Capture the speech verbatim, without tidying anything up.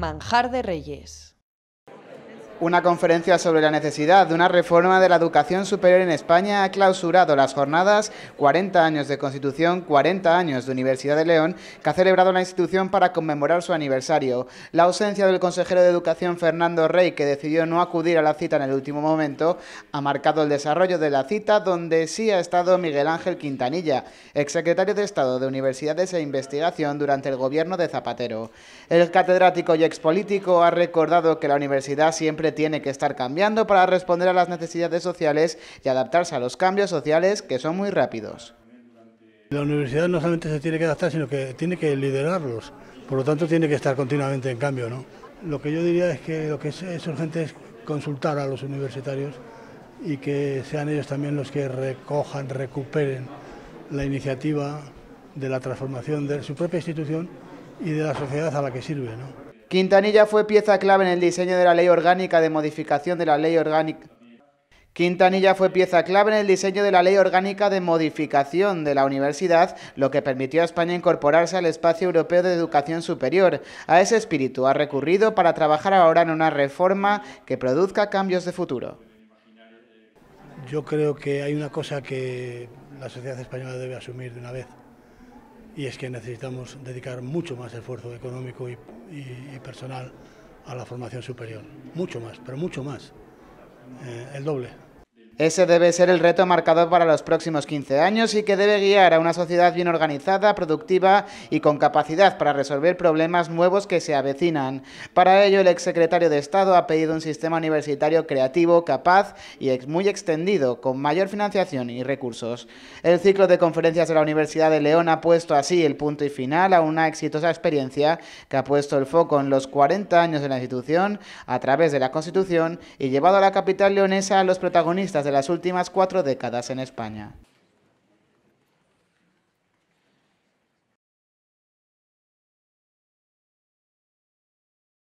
Manjar de Reyes. Una conferencia sobre la necesidad de una reforma de la educación superior en España ha clausurado las jornadas cuarenta años de Constitución, cuarenta años de Universidad de León, que ha celebrado la institución para conmemorar su aniversario. La ausencia del consejero de Educación, Fernando Rey, que decidió no acudir a la cita en el último momento, ha marcado el desarrollo de la cita, donde sí ha estado Miguel Ángel Quintanilla, exsecretario de Estado de Universidades e Investigación durante el gobierno de Zapatero. El catedrático y expolítico ha recordado que la universidad siempre tiene que estar cambiando para responder a las necesidades sociales y adaptarse a los cambios sociales, que son muy rápidos. La universidad no solamente se tiene que adaptar, sino que tiene que liderarlos, por lo tanto tiene que estar continuamente en cambio, ¿no? Lo que yo diría es que lo que es, es urgente es consultar a los universitarios y que sean ellos también los que recojan, recuperen la iniciativa de la transformación de su propia institución y de la sociedad a la que sirve, ¿no? Quintanilla fue pieza clave en el diseño de la Ley Orgánica de Modificación de la Ley Orgánica. Quintanilla fue pieza clave en el diseño de la Ley Orgánica de Modificación de la Universidad, lo que permitió a España incorporarse al espacio europeo de educación superior. A ese espíritu ha recurrido para trabajar ahora en una reforma que produzca cambios de futuro. Yo creo que hay una cosa que la sociedad española debe asumir de una vez, y es que necesitamos dedicar mucho más esfuerzo económico y, y, y personal a la formación superior. Mucho más, pero mucho más. Eh, el doble. Ese debe ser el reto marcado para los próximos quince años y que debe guiar a una sociedad bien organizada, productiva y con capacidad para resolver problemas nuevos que se avecinan. Para ello, el exsecretario de Estado ha pedido un sistema universitario creativo, capaz y muy extendido, con mayor financiación y recursos. El ciclo de conferencias de la Universidad de León ha puesto así el punto y final a una exitosa experiencia que ha puesto el foco en los cuarenta años de la institución a través de la Constitución y llevado a la capital leonesa a los protagonistas de las últimas cuatro décadas en España.